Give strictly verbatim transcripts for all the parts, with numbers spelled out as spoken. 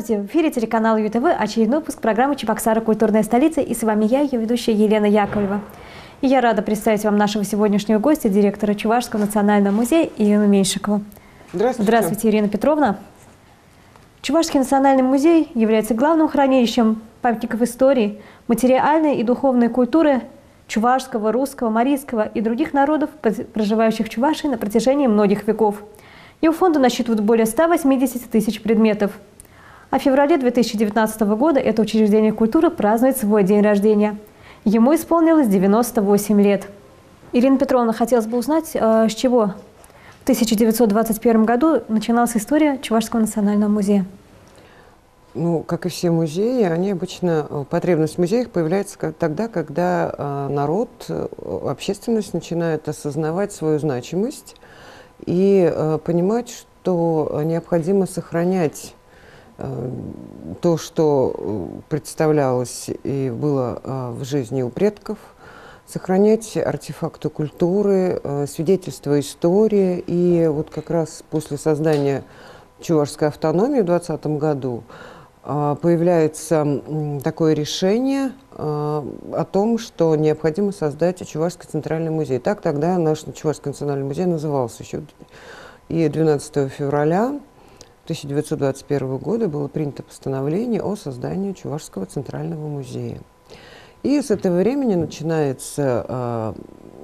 Здравствуйте! В эфире телеканала ю тэ вэ очередной выпуск программы «Чебоксары. Культурная столица». И с вами я, ее ведущая Елена Яковлева. И я рада представить вам нашего сегодняшнего гостя, директора Чувашского национального музея Ирину Меньшикову. Здравствуйте. Здравствуйте, Ирина Петровна. Чувашский национальный музей является главным хранилищем памятников истории, материальной и духовной культуры чувашского, русского, марийского и других народов, проживающих в Чувашии на протяжении многих веков. Его фонды насчитывают более ста восьмидесяти тысяч предметов. А в феврале две тысячи девятнадцатого года это учреждение культуры празднует свой день рождения. Ему исполнилось девяносто восемь лет. Ирина Петровна, хотелось бы узнать, с чего в тысяча девятьсот двадцать первом году начиналась история Чувашского национального музея. Ну, как и все музеи, они обычно, потребность в музеях появляется тогда, когда народ, общественность начинает осознавать свою значимость и понимать, что необходимо сохранять то, что представлялось и было в жизни у предков, сохранять артефакты культуры, свидетельства истории. И вот как раз после создания Чувашской автономии в двадцатом году появляется такое решение о том, что необходимо создать Чувашский центральный музей. Так тогда наш Чувашский национальный музей назывался еще. И двенадцатого февраля тысяча девятьсот двадцать первого года было принято постановление о создании Чувашского центрального музея. И с этого времени начинается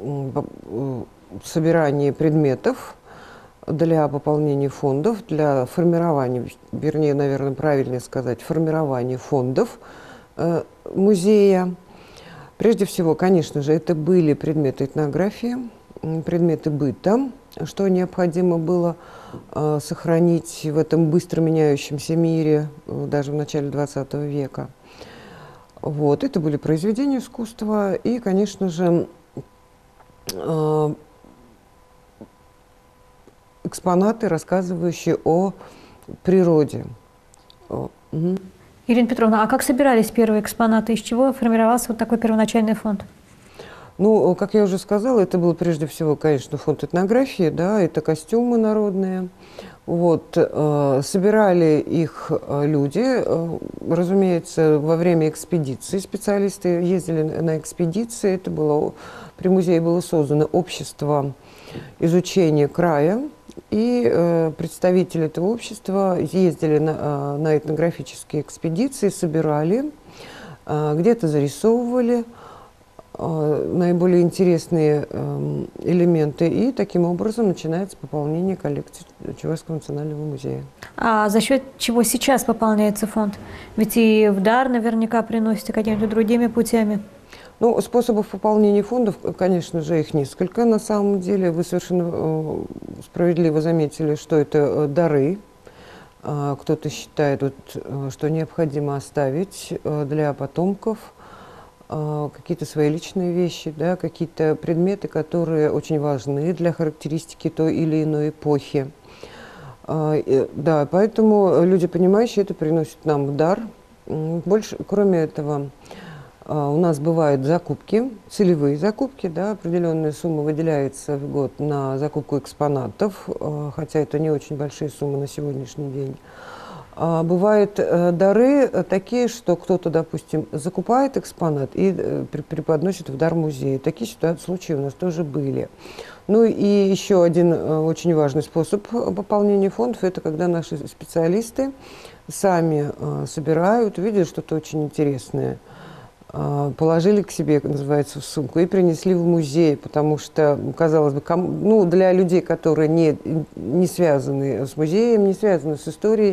э, собирание предметов для пополнения фондов, для формирования, вернее, наверное, правильнее сказать, формирования фондов э, музея. Прежде всего, конечно же, это были предметы этнографии, предметы быта, что необходимо было э, сохранить в этом быстро меняющемся мире, э, даже в начале двадцатого века. Вот. Это были произведения искусства и, конечно же, э, экспонаты, рассказывающие о природе. О, угу. Ирина Петровна, а как собирались первые экспонаты? Из чего формировался вот такой первоначальный фонд? Ну, как я уже сказала, это был прежде всего, конечно, фонд этнографии, да, это костюмы народные. Вот, э, собирали их люди, э, разумеется, во время экспедиции специалисты ездили на экспедиции. Это было, при музее было создано общество изучения края, и э, представители этого общества ездили на, на этнографические экспедиции, собирали, э, где-то зарисовывали наиболее интересные э, элементы, и таким образом начинается пополнение коллекции Чувашского национального музея. А за счет чего сейчас пополняется фонд? Ведь и в дар наверняка приносите какими-то другими путями. Ну, способов пополнения фондов, конечно же, их несколько. На самом деле, вы совершенно э, справедливо заметили, что это дары. Э, кто-то считает, вот, что необходимо оставить э, для потомков какие-то свои личные вещи, да, какие-то предметы, которые очень важны для характеристики той или иной эпохи. Да, поэтому люди, понимающие это, приносят нам в дар. Больше, кроме этого, у нас бывают закупки, целевые закупки, да, определенная сумма выделяется в год на закупку экспонатов, хотя это не очень большие суммы на сегодняшний день. Бывают э, дары такие, что кто-то, допустим, закупает экспонат и э, преподносит в дар музею. Такие ситуации, случаи у нас тоже были. Ну и еще один э, очень важный способ пополнения фондов – это когда наши специалисты сами э, собирают, видят что-то очень интересное, э, положили к себе, называется, в сумку, и принесли в музей, потому что, казалось бы, ком, ну, для людей, которые не, не связаны с музеем, не связаны с историей,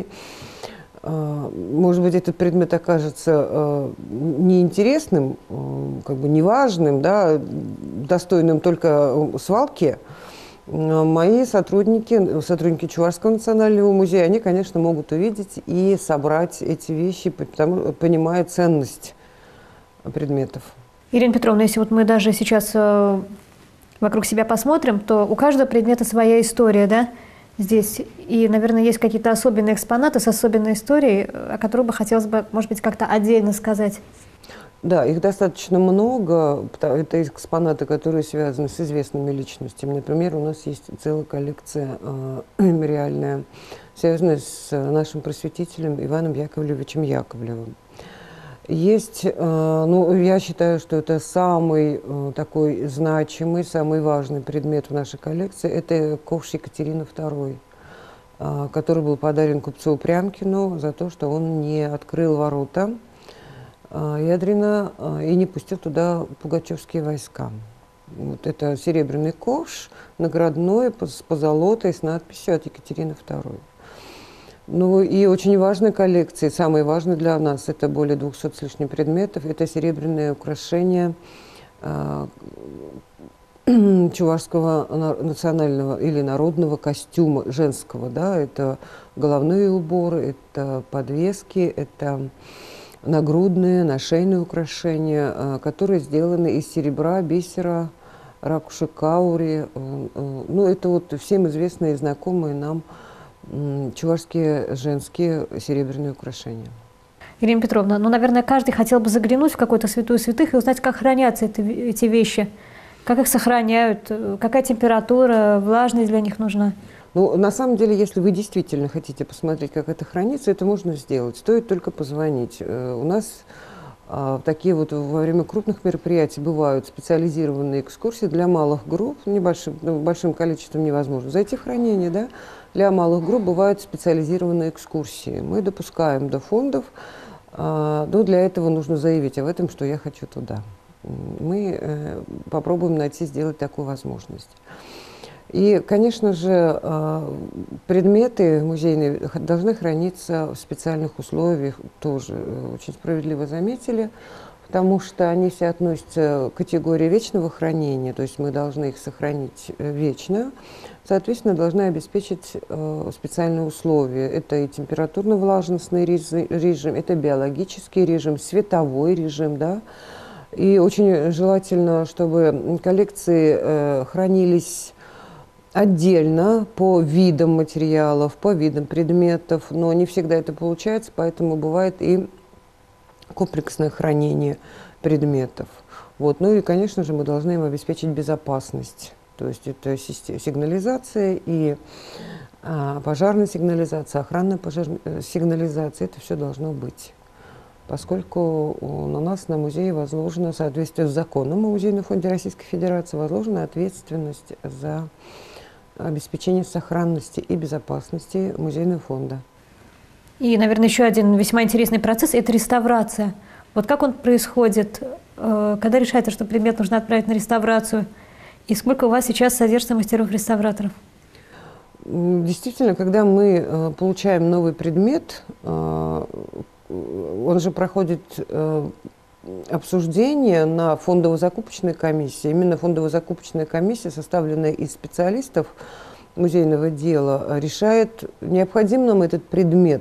может быть, этот предмет окажется э, неинтересным, э, как бы неважным, да, достойным только свалки. Мои сотрудники, сотрудники Чувашского национального музея, они, конечно, могут увидеть и собрать эти вещи, потому, понимая ценность предметов. Ирина Петровна, если вот мы даже сейчас э, вокруг себя посмотрим, то у каждого предмета своя история, да? Здесь. И, наверное, есть какие-то особенные экспонаты с особенной историей, о которых бы хотелось бы, может быть, как-то отдельно сказать. Да, их достаточно много. Это экспонаты, которые связаны с известными личностями. Например, у нас есть целая коллекция э, мемориальная, связанная с нашим просветителем Иваном Яковлевичем Яковлевым. Есть, э, ну, я считаю, что это самый э, такой значимый, самый важный предмет в нашей коллекции. Это ковш Екатерины второй, э, который был подарен купцу Прямкину за то, что он не открыл ворота Ядрина и не пустил туда пугачевские войска. Вот это серебряный ковш, наградной, с позолотой, с надписью от Екатерины второй. Ну и очень важной коллекцией, самой важной для нас, это более двухсот с лишним предметов, это серебряные украшения э, чувашского национального или народного костюма женского. Да? Это головные уборы, это подвески, это нагрудные, нашейные украшения, которые сделаны из серебра, бисера, ракуши каури. Ну, это вот всем известные и знакомые нам чувашские женские серебряные украшения. Ирина Петровна, ну, наверное, каждый хотел бы заглянуть в какую-то святую святых и узнать, как хранятся это, эти вещи, как их сохраняют, какая температура, влажность для них нужна. Ну, на самом деле, если вы действительно хотите посмотреть, как это хранится, это можно сделать. Стоит только позвонить. У нас а, такие вот во время крупных мероприятий бывают специализированные экскурсии для малых групп, небольшим, ну, большим количеством невозможно зайти в хранение, да? Для малых групп бывают специализированные экскурсии. Мы допускаем до фондов, а, но для этого нужно заявить об этом, что я хочу туда. Мы э, попробуем найти, сделать такую возможность. И, конечно же, предметы музейные должны храниться в специальных условиях, тоже очень справедливо заметили, потому что они все относятся к категории вечного хранения, то есть мы должны их сохранить вечно, соответственно, должны обеспечить специальные условия. Это и температурно-влажностный режим, это биологический режим, световой режим, да. И очень желательно, чтобы коллекции хранились отдельно по видам материалов, по видам предметов, но не всегда это получается, поэтому бывает и комплексное хранение предметов. Вот. Ну и, конечно же, мы должны им обеспечить безопасность. То есть это сигнализация и а, пожарная сигнализация, охранная пожарная сигнализация, это все должно быть. Поскольку на нас, на музее, возложена, в соответствии с законом о Музейном фонде Российской Федерации, возложена ответственность за обеспечение сохранности и безопасности музейного фонда. И, наверное, еще один весьма интересный процесс – это реставрация. Вот как он происходит, когда решается, что предмет нужно отправить на реставрацию, и сколько у вас сейчас содержится мастеров-реставраторов? Действительно, когда мы получаем новый предмет, он же проходит обсуждение на фондово-закупочной комиссии. Именно фондово-закупочная комиссия, составленная из специалистов музейного дела, решает, необходим нам этот предмет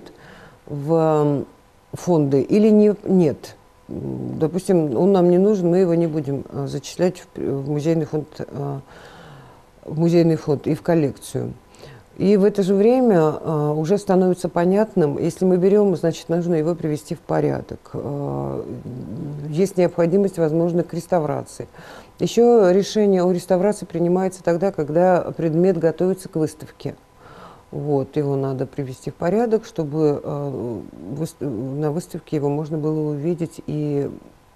в фонды или не, нет. Допустим, он нам не нужен, мы его не будем зачислять в музейный фонд, в музейный фонд и в коллекцию. И в это же время э, уже становится понятным, если мы берем, значит, нужно его привести в порядок. Э, есть необходимость, возможно, к реставрации. Еще решение о реставрации принимается тогда, когда предмет готовится к выставке. Вот, его надо привести в порядок, чтобы э, выстав... на выставке его можно было увидеть и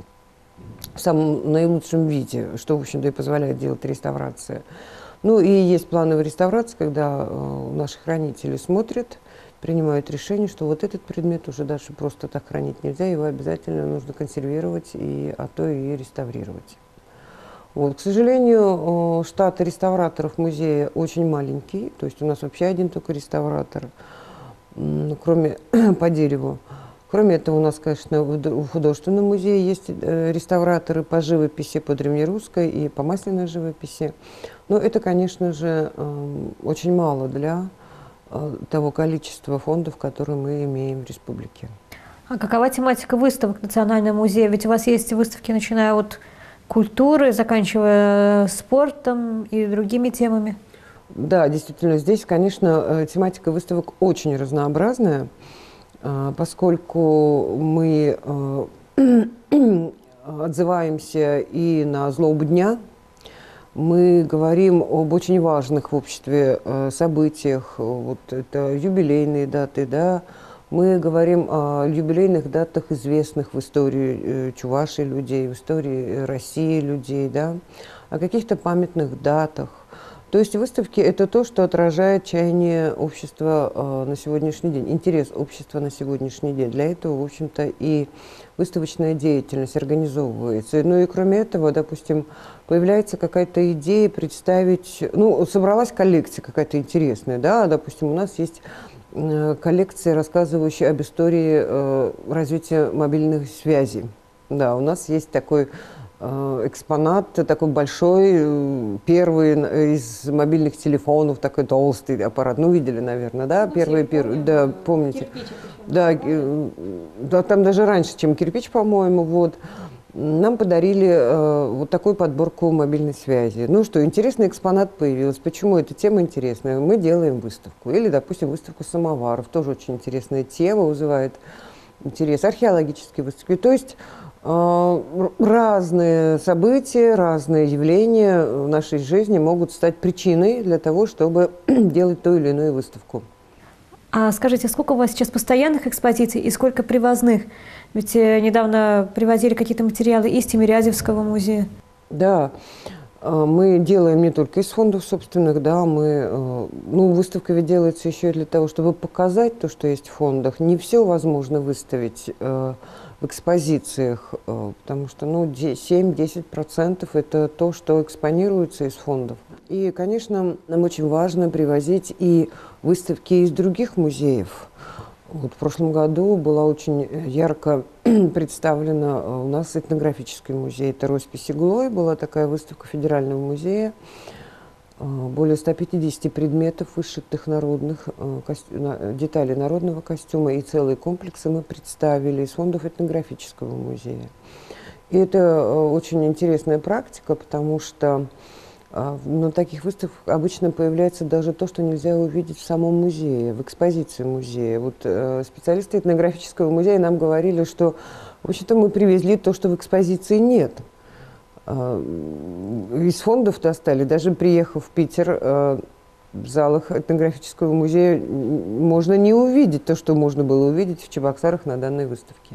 в самом наилучшем виде, что, в общем-то, и позволяет делать реставрация. Ну и есть плановая реставрация, когда э, наши хранители смотрят, принимают решение, что вот этот предмет уже дальше просто так хранить нельзя, его обязательно нужно консервировать, и, а то и реставрировать. Вот. К сожалению, э, штат реставраторов музея очень маленький, то есть у нас вообще один только реставратор, э, кроме по дереву. Кроме этого, у нас, конечно, в художественном музее есть э, реставраторы по живописи, по древнерусской и по масляной живописи. Но это, конечно же, э, очень мало для э, того количества фондов, которые мы имеем в республике. А какова тематика выставок в Национальном музее? Ведь у вас есть выставки, начиная от культуры, заканчивая спортом и другими темами. Да, действительно, здесь, конечно, тематика выставок очень разнообразная, поскольку мы отзываемся и на злобу дня. Мы говорим об очень важных в обществе событиях. Вот это юбилейные даты, да. Мы говорим о юбилейных датах известных в истории Чувашии людей, в истории России людей, да, о каких-то памятных датах. То есть выставки – это то, что отражает чаяние общества э, на сегодняшний день, интерес общества на сегодняшний день. Для этого, в общем-то, и выставочная деятельность организовывается. Ну и кроме этого, допустим, появляется какая-то идея представить… Ну, собралась коллекция какая-то интересная, да, допустим, у нас есть э, коллекция, рассказывающая об истории э, развития мобильных связей. Да, у нас есть такой… экспонат такой большой, первый из мобильных телефонов, такой толстый аппарат. Ну, видели, наверное, да? Ну, первый, первый, да, помните? Да, да, там даже раньше, чем кирпич, по-моему, вот. Нам подарили э, вот такую подборку мобильной связи. Ну что, интересный экспонат появился. Почему эта тема интересная? Мы делаем выставку. Или, допустим, выставку самоваров. Тоже очень интересная тема, вызывает интерес. Археологические выставки. То есть разные события, разные явления в нашей жизни могут стать причиной для того, чтобы делать ту или иную выставку. А скажите, сколько у вас сейчас постоянных экспозиций и сколько привозных? Ведь недавно привозили какие-то материалы из Тимирязевского музея. Да, мы делаем не только из фондов собственных, да, мы, ну, выставка ведь делается еще и для того, чтобы показать то, что есть в фондах. Не все возможно выставить в экспозициях, потому что ну, семь-десять процентов это то, что экспонируется из фондов. И, конечно, нам очень важно привозить и выставки из других музеев. Вот в прошлом году была очень ярко представлена у нас этнографический музей. Это роспись иглой, была такая выставка Федерального музея. Более ста пятидесяти предметов, вышитых народных, деталей народного костюма и целые комплексы мы представили из фондов этнографического музея. И это очень интересная практика, потому что на таких выставках обычно появляется даже то, что нельзя увидеть в самом музее, в экспозиции музея. Вот специалисты этнографического музея нам говорили, что, в общем-то, мы привезли то, что в экспозиции нет. Из фондов достали, даже приехав в Питер, в залах этнографического музея можно не увидеть то, что можно было увидеть в Чебоксарах на данной выставке.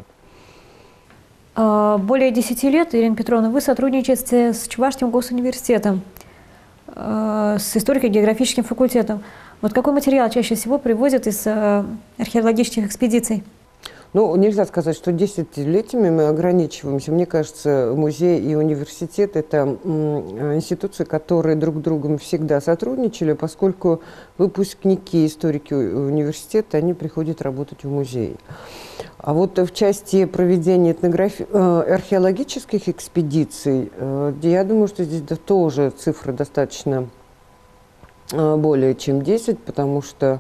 Более десяти лет, Ирина Петровна, вы сотрудничаете с Чувашским госуниверситетом, с историко-географическим факультетом. Вот какой материал чаще всего привозят из археологических экспедиций? Ну, нельзя сказать, что десятилетиями мы ограничиваемся. Мне кажется, музей и университет – это институции, которые друг с другом всегда сотрудничали, поскольку выпускники, историки университета, они приходят работать в музей. А вот в части проведения этнографи... археологических экспедиций, я думаю, что здесь тоже цифры достаточно более чем десять, потому что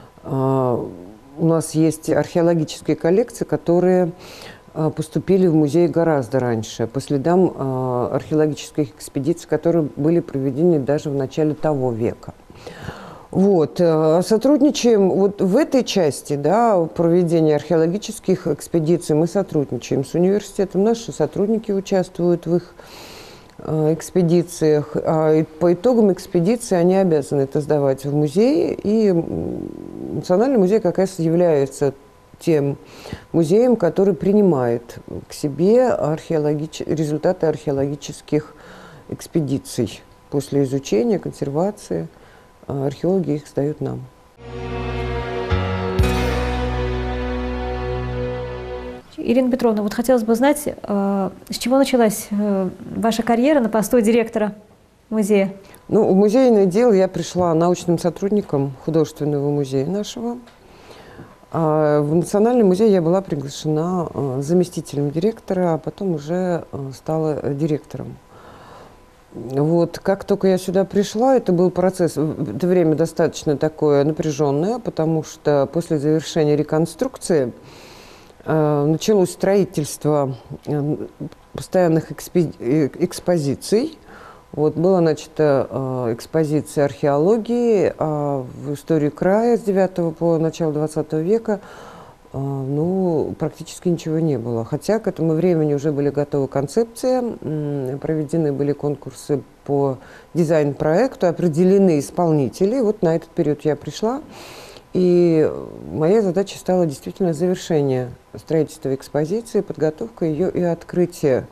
у нас есть археологические коллекции, которые поступили в музей гораздо раньше, по следам археологических экспедиций, которые были проведены даже в начале того века. Вот. Сотрудничаем вот в этой части, да, проведения археологических экспедиций, мы сотрудничаем с университетом, наши сотрудники участвуют в их экспедициях. И по итогам экспедиции они обязаны это сдавать в музей, и Национальный музей как раз является тем музеем, который принимает к себе археологич... результаты археологических экспедиций. После изучения, консервации археологи их сдают нам. Ирина Петровна, вот хотелось бы знать, э, с чего началась э, ваша карьера на посту директора музея? Ну, в музейное дело я пришла научным сотрудником художественного музея нашего. А в Национальный музей я была приглашена э, заместителем директора, а потом уже э, стала директором. Вот, как только я сюда пришла, это был процесс, это время достаточно такое напряженное, потому что после завершения реконструкции началось строительство постоянных экспозиций. Вот, была начата экспозиция археологии в истории края с девятого по начало двадцатого века. ну, практически ничего не было. Хотя к этому времени уже были готовы концепции, проведены были конкурсы по дизайн-проекту, определены исполнители. Вот на этот период я пришла, и моя задача стала действительно завершение строительства экспозиции, подготовка ее и открытие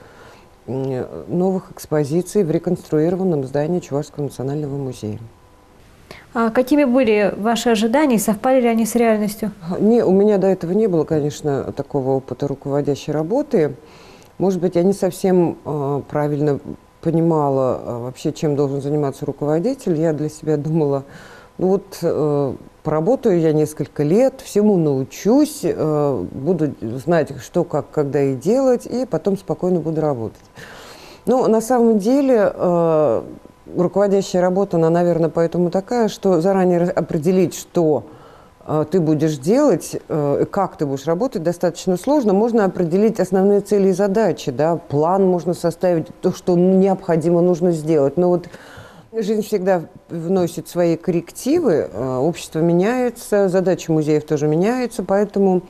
новых экспозиций в реконструированном здании Чувашского национального музея. А какими были ваши ожидания, совпали ли они с реальностью? Не, у меня до этого не было, конечно, такого опыта руководящей работы. Может быть, я не совсем э, правильно понимала э, вообще, чем должен заниматься руководитель. Я для себя думала, ну вот э, поработаю я несколько лет, всему научусь, э, буду знать, что, как, когда и делать, и потом спокойно буду работать. Но на самом деле э, руководящая работа, она, наверное, поэтому такая, что заранее определить, что э, ты будешь делать, э, как ты будешь работать, достаточно сложно. Можно определить основные цели и задачи, да, план можно составить, то, что необходимо, нужно сделать. Но вот жизнь всегда вносит свои коррективы, э, общество меняется, задачи музеев тоже меняются, поэтому...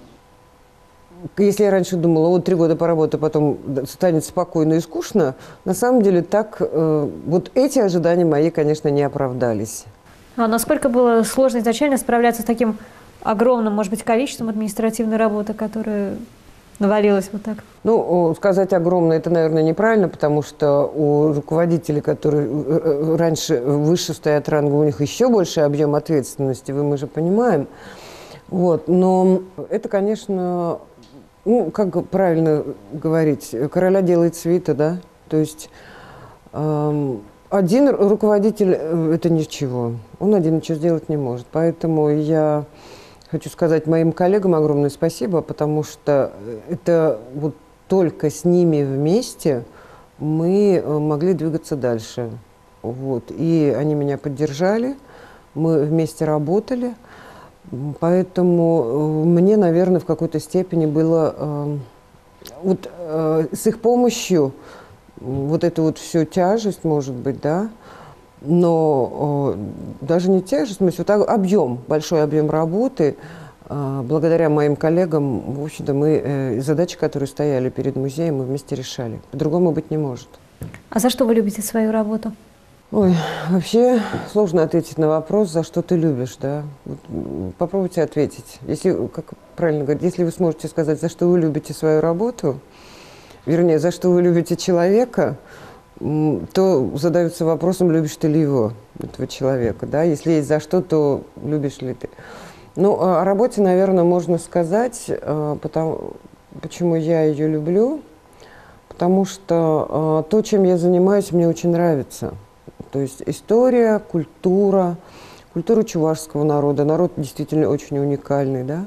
Если я раньше думала, вот три года поработаю, потом станет спокойно и скучно, на самом деле так, э, вот эти ожидания мои, конечно, не оправдались. А насколько было сложно изначально справляться с таким огромным, может быть, количеством административной работы, которая навалилась вот так? Ну, сказать огромное, это, наверное, неправильно, потому что у руководителей, которые раньше выше стоят ранга, у них еще больше объем ответственности, вы, мы же понимаем. Вот, но это, конечно... Ну, как правильно говорить, короля делает свита, да? То есть эм, один руководитель – это ничего. Он один ничего сделать не может. Поэтому я хочу сказать моим коллегам огромное спасибо, потому что это вот только с ними вместе мы могли двигаться дальше. Вот. И они меня поддержали, мы вместе работали. Поэтому мне, наверное, в какой-то степени было э, вот э, с их помощью вот эту вот всю тяжесть, может быть, да, но э, даже не тяжесть, но вот объем, большой объем работы, э, благодаря моим коллегам, в общем-то, мы э, задачи, которые стояли перед музеем, мы вместе решали. По-другому быть не может. А за что вы любите свою работу? Ой, вообще сложно ответить на вопрос, за что ты любишь, да. Вот, попробуйте ответить. Если, как правильно говорить, если вы сможете сказать, за что вы любите свою работу, вернее, за что вы любите человека, то задаются вопросом, любишь ты ли его, этого человека, да. Если есть за что, то любишь ли ты. Ну, о работе, наверное, можно сказать, потому, почему я ее люблю, потому что то, чем я занимаюсь, мне очень нравится. То есть история, культура, культура чувашского народа. Народ действительно очень уникальный, да.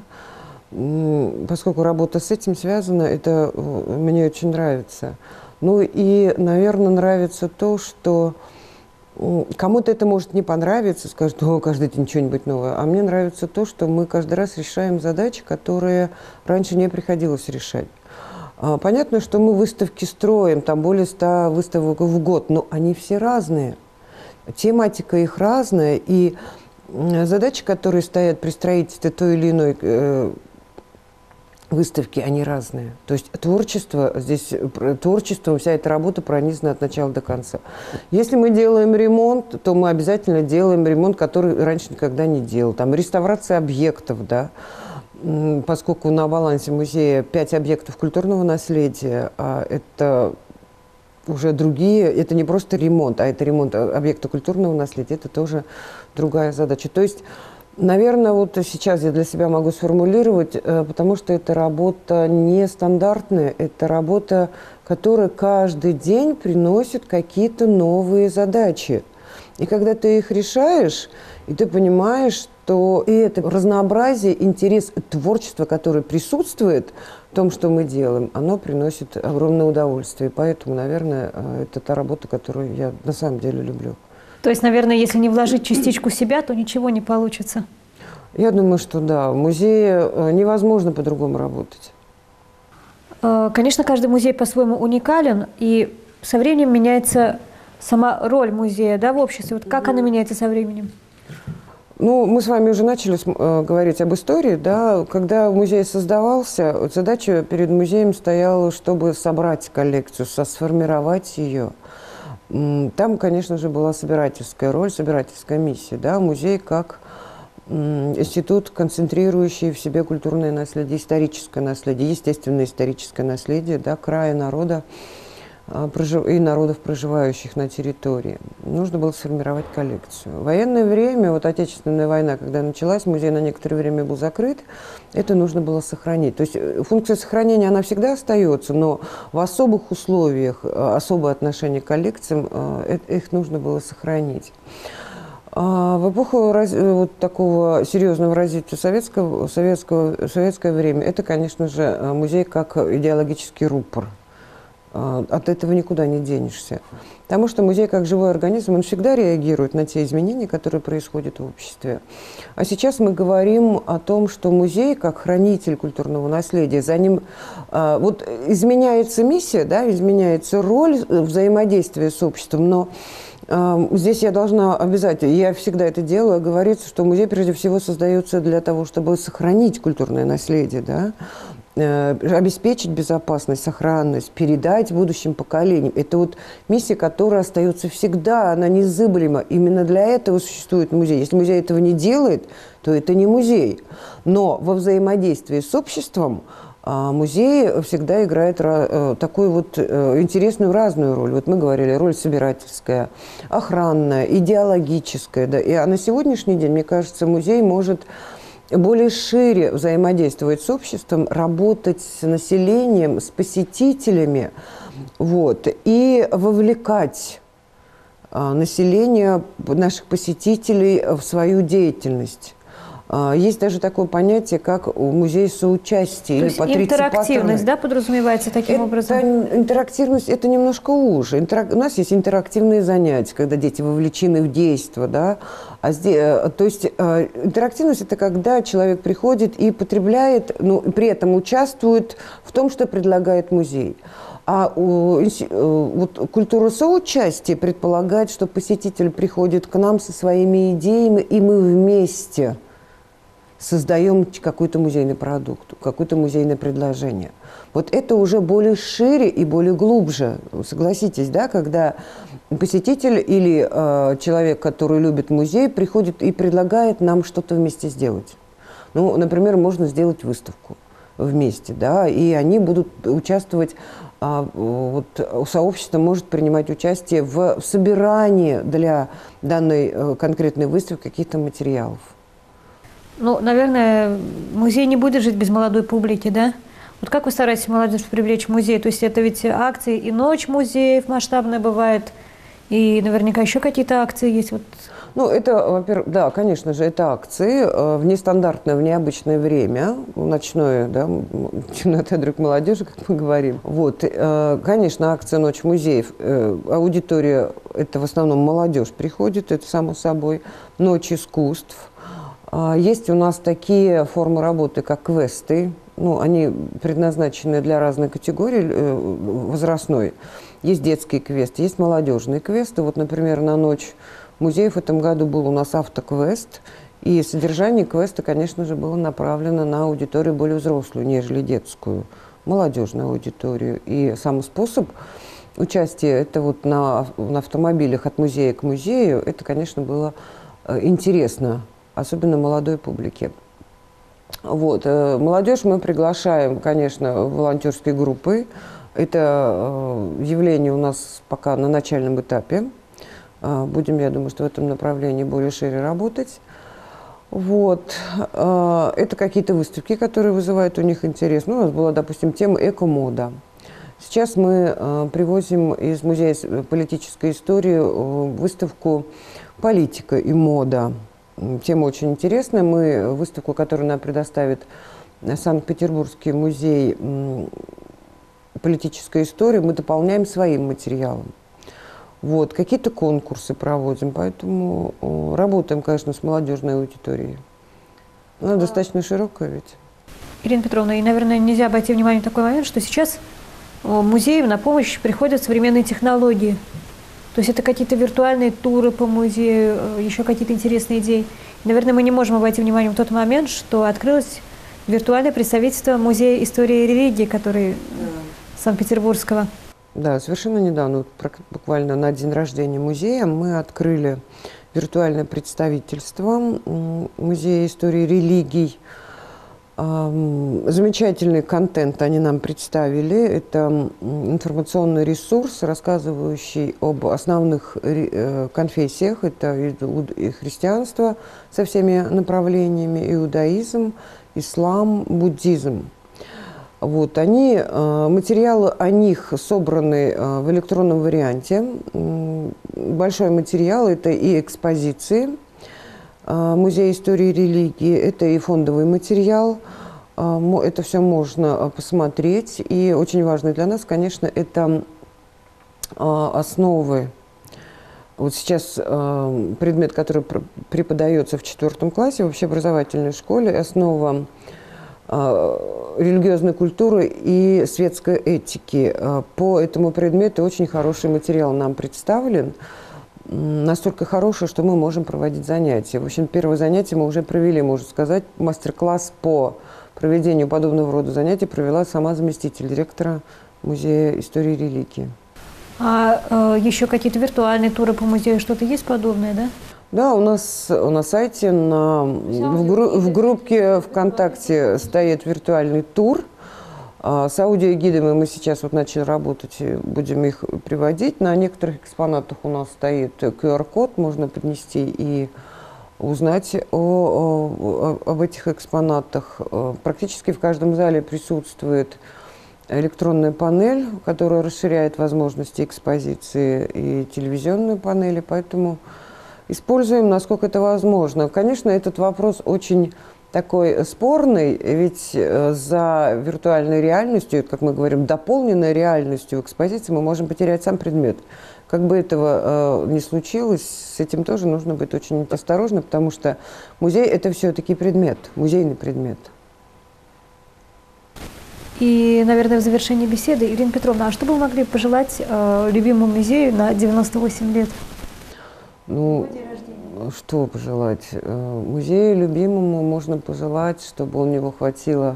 Поскольку работа с этим связана, это мне очень нравится. Ну и, наверное, нравится то, что кому-то это может не понравиться, скажут, о, каждый день что-нибудь новое. А мне нравится то, что мы каждый раз решаем задачи, которые раньше не приходилось решать. Понятно, что мы выставки строим, там более ста выставок в год, но они все разные. Тематика их разная, и задачи, которые стоят при строительстве той или иной э, выставки, они разные. То есть творчество, здесь творчеством вся эта работа пронизана от начала до конца. Если мы делаем ремонт, то мы обязательно делаем ремонт, который раньше никогда не делал. Там реставрация объектов, да. Поскольку на балансе музея пять объектов культурного наследия, а это уже другие, это не просто ремонт, а это ремонт объекта культурного наследия, это тоже другая задача. То есть, наверное, вот сейчас я для себя могу сформулировать, потому что это работа нестандартная, это работа, которая каждый день приносит какие-то новые задачи. И когда ты их решаешь, и ты понимаешь, что и это разнообразие, интерес, творчество, которое присутствует в том, что мы делаем, оно приносит огромное удовольствие. И поэтому, наверное, это та работа, которую я на самом деле люблю. То есть, наверное, если не вложить частичку себя, то ничего не получится? Я думаю, что да. В музее невозможно по-другому работать. Конечно, каждый музей по-своему уникален, и со временем меняется сама роль музея, да, в обществе. Вот как она меняется со временем? Ну, мы с вами уже начали э, говорить об истории, да. Когда музей создавался, задача перед музеем стояла, чтобы собрать коллекцию, сформировать ее. Там, конечно же, была собирательская роль, собирательская миссия, да. Музей как институт, концентрирующий в себе культурное наследие, историческое наследие, естественное историческое наследие, да, края, народа и народов, проживающих на территории. Нужно было сформировать коллекцию. В военное время, вот Отечественная война, когда началась, музей на некоторое время был закрыт, это нужно было сохранить. То есть функция сохранения, она всегда остается, но в особых условиях, особое отношение к коллекциям, их нужно было сохранить. В эпоху вот такого серьезного развития советского, советского, советское время, это, конечно же, музей как идеологический рупор. От этого никуда не денешься. Потому что музей, как живой организм, он всегда реагирует на те изменения, которые происходят в обществе. А сейчас мы говорим о том, что музей, как хранитель культурного наследия, за ним вот изменяется миссия, да, изменяется роль взаимодействия с обществом, но здесь я должна обязательно, я всегда это делаю, говорится, что музей прежде всего создается для того, чтобы сохранить культурное наследие, да, обеспечить безопасность, сохранность, передать будущим поколениям. Это вот миссия, которая остается всегда, она незыблема. Именно для этого существует музей. Если музей этого не делает, то это не музей. Но во взаимодействии с обществом музей всегда играет такую вот интересную разную роль. Вот мы говорили, роль собирательская, охранная, идеологическая. Да. И, а на сегодняшний день, мне кажется, музей может более шире взаимодействовать с обществом, работать с населением, с посетителями, вот, и вовлекать а, население, наших посетителей в свою деятельность. А, есть даже такое понятие, как музей соучастия или интерактивность, да, подразумевается таким это, образом? Интерактивность – это немножко уже. Интерак... У нас есть интерактивные занятия, когда дети вовлечены в действо, да. А здесь, то есть интерактивность – это когда человек приходит и потребляет, ну, при этом участвует в том, что предлагает музей. А вот культура соучастия предполагает, что посетитель приходит к нам со своими идеями, и мы вместе создаем какой-то музейный продукт, какое-то музейное предложение. Вот это уже более шире и более глубже, согласитесь, да, когда посетитель или э, человек, который любит музей, приходит и предлагает нам что-то вместе сделать. Ну, например, можно сделать выставку вместе, да, и они будут участвовать, а, вот сообщество может принимать участие в собирании для данной э, конкретной выставки каких-то материалов. Ну, наверное, музей не будет жить без молодой публики, да? Вот как вы стараетесь молодежь привлечь в музей? То есть это ведь акции и ночь музеев масштабная бывает, и наверняка еще какие-то акции есть. Вот. Ну, это, во-первых, да, конечно же, это акции в нестандартное, в необычное время, ночное, да, темнота друг молодежи, как мы говорим. Вот, конечно, акция «Ночь музеев», аудитория, это в основном молодежь приходит, это само собой, «Ночь искусств». Есть у нас такие формы работы, как квесты. Ну, они предназначены для разной категории возрастной. Есть детские квесты, есть молодежные квесты. Вот, например, на «Ночь музеев» в этом году был у нас автоквест. И содержание квеста, конечно же, было направлено на аудиторию более взрослую, нежели детскую, молодежную аудиторию. И сам способ участия, это вот на, на автомобилях от музея к музею, это, конечно, было интересно, особенно молодой публике. Вот. Молодежь мы приглашаем, конечно, в волонтерские группы. Это явление у нас пока на начальном этапе. Будем, я думаю, что в этом направлении более шире работать. Вот. Это какие-то выставки, которые вызывают у них интерес. Ну, у нас была, допустим, тема «Эко-мода». Сейчас мы привозим из Музея политической истории выставку «Политика и мода». Тема очень интересная. Мы выставку, которую нам предоставит Санкт-Петербургский музей политической истории, мы дополняем своим материалом. Вот. Какие-то конкурсы проводим, поэтому работаем, конечно, с молодежной аудиторией. Она а... достаточно широкая ведь. Ирина Петровна, и, наверное, нельзя обойти внимание на такой момент, что сейчас музеям на помощь приходят современные технологии. То есть это какие-то виртуальные туры по музею, еще какие-то интересные идеи. Наверное, мы не можем обойти вниманием тот момент, что открылось виртуальное представительство Музея истории и религии, который Санкт-Петербургского. Да, совершенно недавно, буквально на день рождения музея, мы открыли виртуальное представительство Музея истории и религий. Замечательный контент они нам представили. Это информационный ресурс, рассказывающий об основных конфессиях. Это и христианство со всеми направлениями, иудаизм, ислам, буддизм. Вот, они, материалы о них собраны в электронном варианте. Большой материал – это и экспозиции Музея истории и религии, это и фондовый материал. Это все можно посмотреть. И очень важно для нас, конечно, это основы. Вот сейчас предмет, который преподается в четвертом классе в общеобразовательной школе, основа религиозной культуры и светской этики. По этому предмету очень хороший материал нам представлен. Настолько хороший, что мы можем проводить занятия. В общем, первое занятие мы уже провели, можно сказать. Мастер-класс по проведению подобного рода занятий провела сама заместитель директора Музея истории и религии. А э, еще какие-то виртуальные туры по музею, что-то есть подобное, да? Да, у нас на сайте, на, в, гру, в группе ВКонтакте стоит виртуальный тур. А, с аудиогидами мы сейчас вот начали работать, и будем их приводить. На некоторых экспонатах у нас стоит ку ар код, можно поднести и узнать о, о, об этих экспонатах. Практически в каждом зале присутствует электронная панель, которая расширяет возможности экспозиции, и телевизионные панели, поэтому используем, насколько это возможно. Конечно, этот вопрос очень такой спорный, ведь за виртуальной реальностью, как мы говорим, дополненной реальностью в экспозиции мы можем потерять сам предмет. Как бы этого э, ни случилось, с этим тоже нужно быть очень осторожно, потому что музей – это все-таки предмет, музейный предмет. И, наверное, в завершении беседы, Ирина Петровна, а что бы вы могли пожелать э, любимому музею на девяносто восемь лет? Ну, что пожелать? Музею любимому можно пожелать, чтобы у него хватило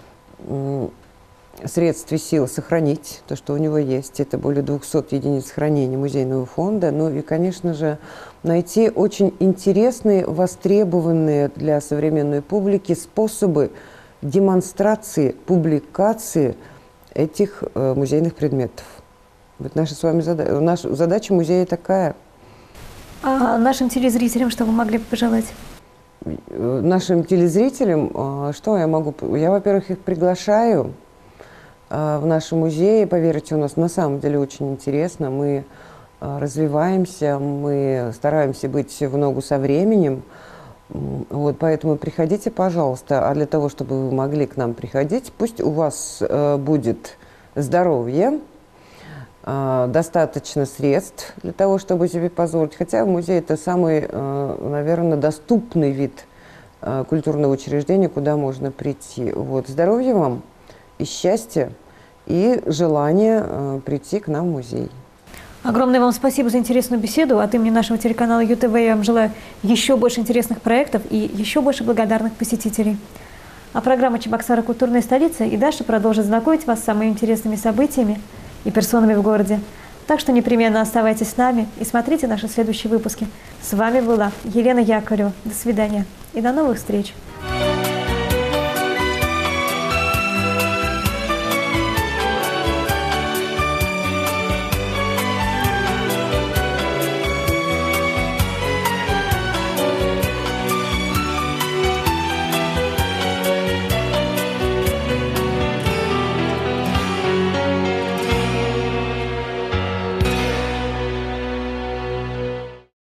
средств и сил сохранить то, что у него есть. Это более двухсот единиц хранения музейного фонда. Ну и, конечно же, найти очень интересные, востребованные для современной публики способы демонстрации, публикации этих музейных предметов. Вот наша с вами задача. Наша задача музея такая. А нашим телезрителям что вы могли бы пожелать? Нашим телезрителям, что я могу... Я, во-первых, их приглашаю в наши музеи. Поверьте, у нас на самом деле очень интересно. Мы развиваемся, мы стараемся быть в ногу со временем. Вот, поэтому приходите, пожалуйста. А для того, чтобы вы могли к нам приходить, пусть у вас будет здоровье, достаточно средств для того, чтобы себе позволить. Хотя музей – это самый, наверное, доступный вид культурного учреждения, куда можно прийти. Вот. Здоровья вам и счастья, и желания прийти к нам в музей. Огромное вам спасибо за интересную беседу. От имени нашего телеканала ю тэ вэ я вам желаю еще больше интересных проектов и еще больше благодарных посетителей. А программа «Чебоксары. Культурная столица» и дальше продолжит знакомить вас с самыми интересными событиями и персонами в городе. Так что непременно оставайтесь с нами и смотрите наши следующие выпуски. С вами была Елена Якорева. До свидания и до новых встреч!